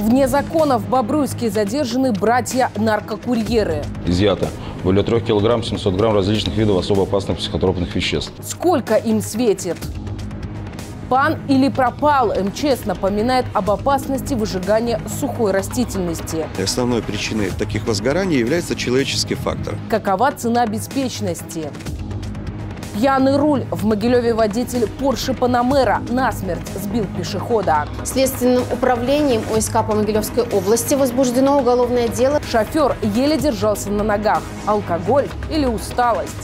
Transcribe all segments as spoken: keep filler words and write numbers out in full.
Вне закона в Бобруйске задержаны братья-наркокурьеры. Изъято более трех килограмм семьсот грамм различных видов особо опасных психотропных веществ. Сколько им светит? Пан или пропал? эм че эс напоминает об опасности выжигания сухой растительности. Основной причиной таких возгораний является человеческий фактор. Какова цена беспечности? Пьяный руль. В Могилеве водитель Порше Панамера насмерть сбил пешехода. Следственным управлением о эс ка по Могилевской области возбуждено уголовное дело. Шофер еле держался на ногах. Алкоголь или усталость?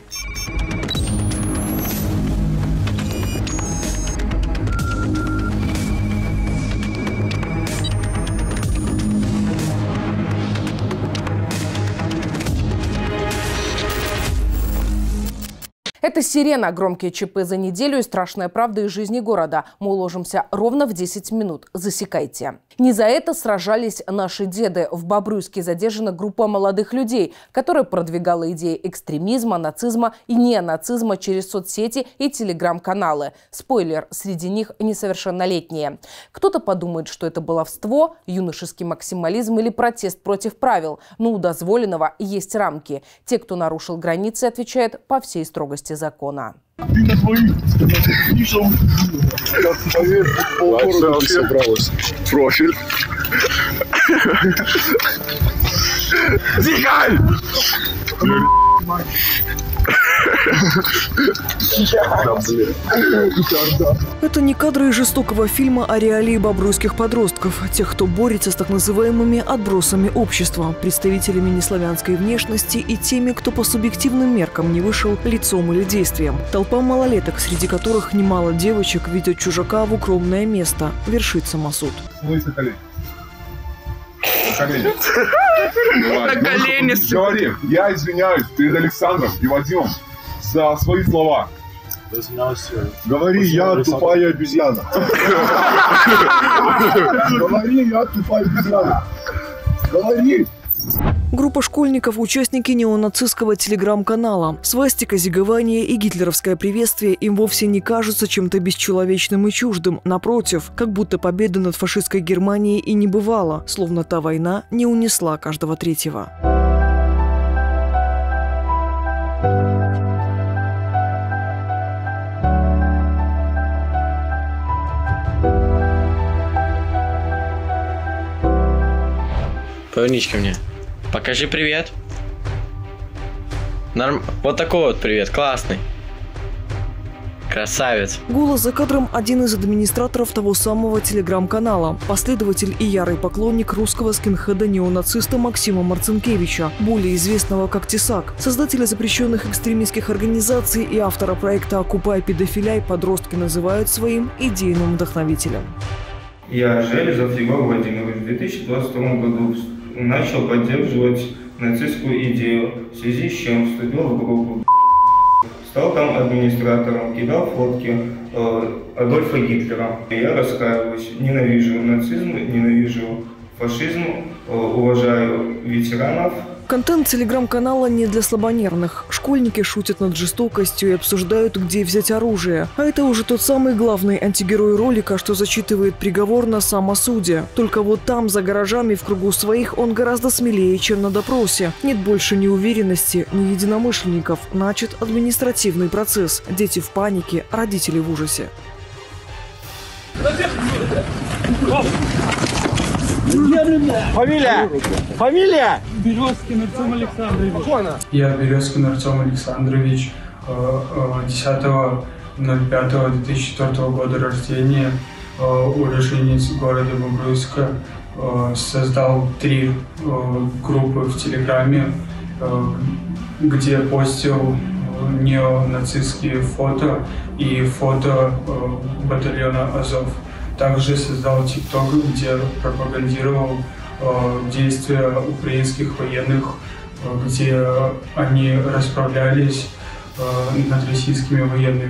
Это «Сирена». Громкие ЧП за неделю и страшная правда из жизни города. Мы уложимся ровно в десять минут. Засекайте. Не за это сражались наши деды. В Бобруйске задержана группа молодых людей, которая продвигала идеи экстремизма, нацизма и неонацизма через соцсети и телеграм-каналы. Спойлер, среди них несовершеннолетние. Кто-то подумает, что это баловство, юношеский максимализм или протест против правил. Но у дозволенного есть рамки. Те, кто нарушил границы, отвечают по всей строгости закона. Ты на своих нишел, полгорода собралась. Профиль. Зигай! Это не кадры из жестокого фильма о реалии бобруйских подростков, тех, кто борется с так называемыми отбросами общества, представителями неславянской внешности и теми, кто по субъективным меркам не вышел лицом или действием. Толпа малолеток, среди которых немало девочек, ведет чужака в укромное место, вершит самосуд. На колени. На колени. На колени. Говори, я извиняюсь перед Александром и Вадимом за свои слова. Говори, я тупая обезьяна. Говори, я тупая обезьяна. Говори. Группа школьников – участники неонацистского телеграм-канала. Свастика, зигование и гитлеровское приветствие им вовсе не кажутся чем-то бесчеловечным и чуждым. Напротив, как будто победы над фашистской Германией и не бывало, словно та война не унесла каждого третьего. Повернись ко мне. Покажи привет. Норм... Вот такой вот привет, классный. Красавец. Голос за кадром – один из администраторов того самого телеграм-канала, последователь и ярый поклонник русского скинхеда-неонациста Максима Марцинкевича, более известного как Тесак, создателя запрещенных экстремистских организаций и автора проекта «Окупай педофиляй» подростки называют своим идейным вдохновителем. Я, Железов Егор Владимирович, в две тысячи двадцать втором году начал поддерживать нацистскую идею, в связи с чем вступил в группу, стал там администратором, кидал фотки э, Адольфа Гитлера. Я раскаиваюсь, ненавижу нацизм, ненавижу фашизм, э, уважаю ветеранов. Контент телеграм-канала не для слабонервных. Школьники шутят над жестокостью и обсуждают, где взять оружие. А это уже тот самый главный антигерой ролика, что зачитывает приговор на самосуде. Только вот там, за гаражами, в кругу своих, он гораздо смелее, чем на допросе. Нет больше ни уверенности, ни единомышленников. Начат административный процесс. Дети в панике, родители в ужасе. Фамилия! Фамилия! Березкин Артем Александрович. Я Березкин Артем Александрович, десятого ноль пятого две тысячи четвёртого года рождения, уроженец города Бобруйска. Создал три группы в Телеграме, где постил неонацистские фото и фото батальона Азов. Также создал ТикТок, где пропагандировал э, действия украинских военных, э, где они расправлялись э, над российскими военными.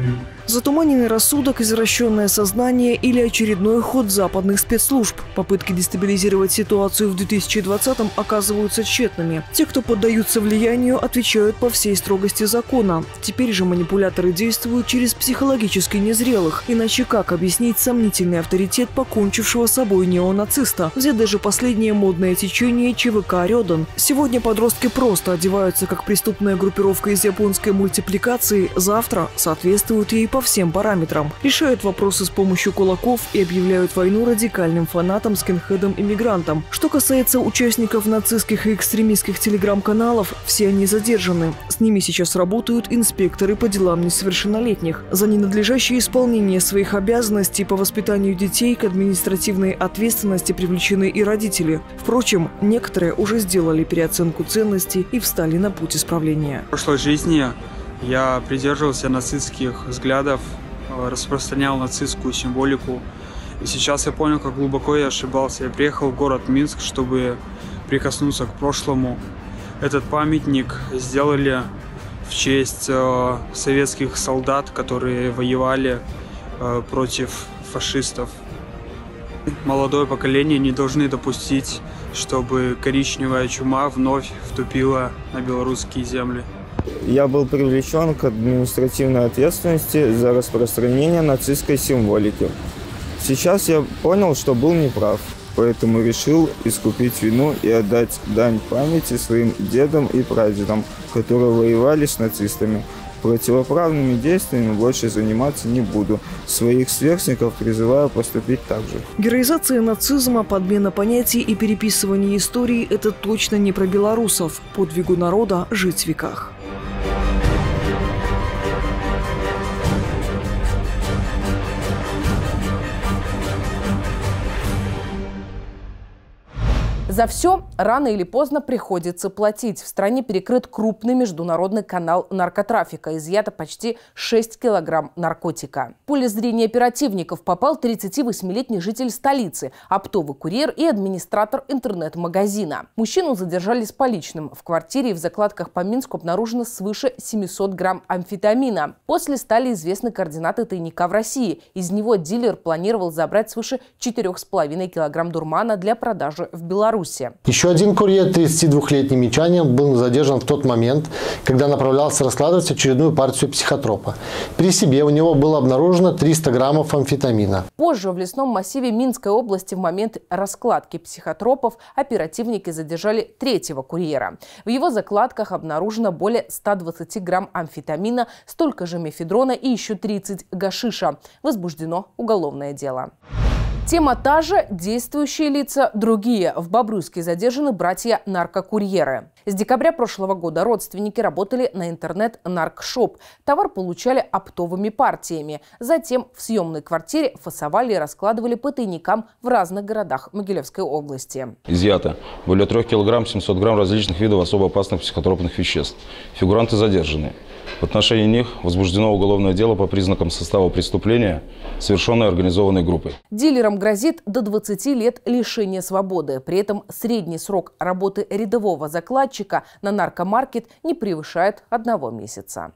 Затуманенный рассудок, извращенное сознание или очередной ход западных спецслужб. Попытки дестабилизировать ситуацию в две тысячи двадцатом оказываются тщетными. Те, кто поддаются влиянию, отвечают по всей строгости закона. Теперь же манипуляторы действуют через психологически незрелых. Иначе как объяснить сомнительный авторитет покончившего с собой неонациста? Взять даже последнее модное течение ЧВК «Рёдан». Сегодня подростки просто одеваются как преступная группировка из японской мультипликации, завтра соответствуют ей по всем параметрам. Решают вопросы с помощью кулаков и объявляют войну радикальным фанатам, скинхедам и мигрантам. Что касается участников нацистских и экстремистских телеграм-каналов, все они задержаны. С ними сейчас работают инспекторы по делам несовершеннолетних. За ненадлежащее исполнение своих обязанностей по воспитанию детей к административной ответственности привлечены и родители. Впрочем, некоторые уже сделали переоценку ценностей и встали на путь исправления. В прошлой жизни я придерживался нацистских взглядов, распространял нацистскую символику. И сейчас я понял, как глубоко я ошибался. Я приехал в город Минск, чтобы прикоснуться к прошлому. Этот памятник сделали в честь э, советских солдат, которые воевали э, против фашистов. Молодое поколение не должны допустить, чтобы коричневая чума вновь вступила на белорусские земли. Я был привлечен к административной ответственности за распространение нацистской символики. Сейчас я понял, что был неправ, поэтому решил искупить вину и отдать дань памяти своим дедам и прадедам, которые воевали с нацистами. Противоправными действиями больше заниматься не буду. Своих сверстников призываю поступить так же. Героизация нацизма, подмена понятий и переписывание истории – это точно не про белорусов. Подвигу народа жить в веках. За все рано или поздно приходится платить. В стране перекрыт крупный международный канал наркотрафика. Изъято почти шесть килограмм наркотика. В поле зрения оперативников попал тридцативосьмилетний житель столицы, оптовый курьер и администратор интернет-магазина. Мужчину задержали с поличным. В квартире и в закладках по Минску обнаружено свыше семисот грамм амфетамина. После стали известны координаты тайника в России. Из него дилер планировал забрать свыше четырёх с половиной килограмм дурмана для продажи в Беларуси. Еще один курьер, тридцатидвухлетний минчанин, был задержан в тот момент, когда направлялся раскладывать очередную партию психотропа. При себе у него было обнаружено триста граммов амфетамина. Позже в лесном массиве Минской области в момент раскладки психотропов оперативники задержали третьего курьера. В его закладках обнаружено более ста двадцати грамм амфетамина, столько же мефедрона и еще тридцать гашиша. Возбуждено уголовное дело. Тема та же, действующие лица другие. В Бобруйске задержаны братья-наркокурьеры. С декабря прошлого года родственники работали на интернет-наркшоп. Товар получали оптовыми партиями. Затем в съемной квартире фасовали и раскладывали по тайникам в разных городах Могилевской области. Изъято более трёх килограмм семисот грамм различных видов особо опасных психотропных веществ. Фигуранты задержаны. В отношении них возбуждено уголовное дело по признакам состава преступления, совершенной организованной группой. Дилерам грозит до двадцати лет лишения свободы. При этом средний срок работы рядового закладчика на наркомаркет не превышает одного месяца.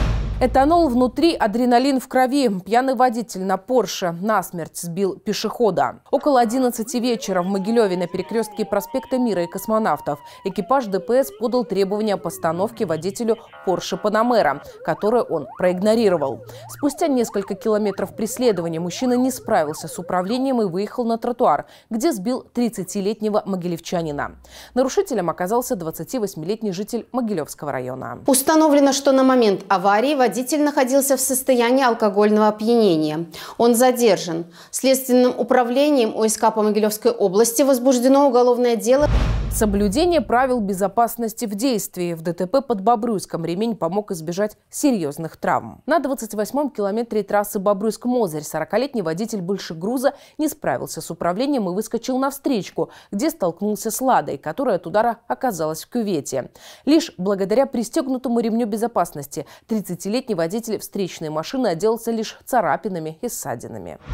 Этанол внутри, адреналин в крови. Пьяный водитель на Порше насмерть сбил пешехода. Около одиннадцати вечера в Могилеве на перекрестке проспекта Мира и Космонавтов экипаж ДПС подал требования о постановке водителю Порше Панамера, которое он проигнорировал. Спустя несколько километров преследования мужчина не справился с управлением и выехал на тротуар, где сбил тридцатилетнего могилевчанина. Нарушителем оказался двадцативосьмилетний житель Могилевского района. Установлено, что на момент аварии водитель Водитель находился в состоянии алкогольного опьянения. Он задержан. Следственным управлением ОСК по Могилевской области возбуждено уголовное дело. Соблюдение правил безопасности в действии. В ДТП под Бобруйском ремень помог избежать серьезных травм. На двадцать восьмом километре трассы Бобруйск-Мозырь сорокалетний водитель большегруза не справился с управлением и выскочил на встречку, где столкнулся с «Ладой», которая от удара оказалась в кювете. Лишь благодаря пристегнутому ремню безопасности тридцатилетний водитель встречной машины отделался лишь царапинами и ссадинами.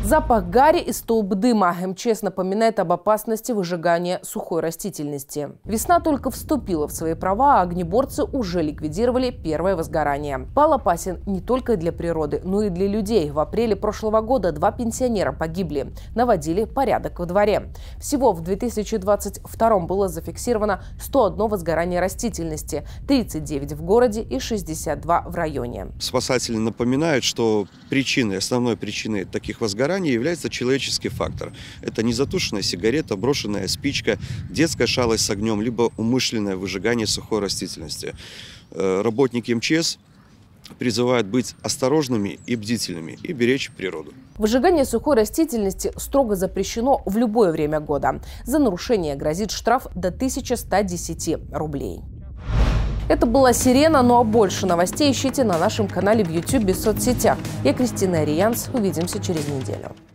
Запах гари и столб дыма. МЧС напоминает об опасности выжигания сухой растительности. Весна только вступила в свои права, а огнеборцы уже ликвидировали первое возгорание. Пал опасен не только для природы, но и для людей. В апреле прошлого года два пенсионера погибли. Наводили порядок во дворе. Всего в две тысячи двадцать втором было зафиксировано сто одно возгорание растительности, тридцать девять в городе и шестьдесят два в районе. Спасатели напоминают, что причиной, основной причиной таких возгораний является человеческий фактор. Это незатушенная сигарета, брошенная спичка, детская шалость с огнем, либо умышленное выжигание сухой растительности. Работники МЧС призывают быть осторожными и бдительными и беречь природу. Выжигание сухой растительности строго запрещено в любое время года. За нарушение грозит штраф до тысячи ста десяти рублей. Это была «Сирена», ну а больше новостей ищите на нашем канале в YouTube и соцсетях. Я Кристина Ариянс. Увидимся через неделю.